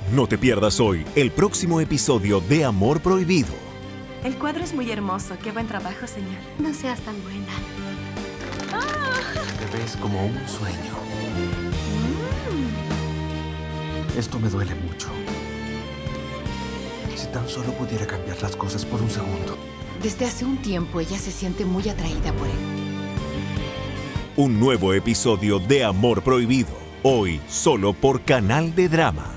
No te pierdas hoy el próximo episodio de Amor Prohibido. El cuadro es muy hermoso. Qué buen trabajo, señor. No seas tan buena. Te ves como un sueño. Esto me duele mucho. Si tan solo pudiera cambiar las cosas por un segundo. Desde hace un tiempo ella se siente muy atraída por él. Un nuevo episodio de Amor Prohibido. Hoy solo por Canal de Drama.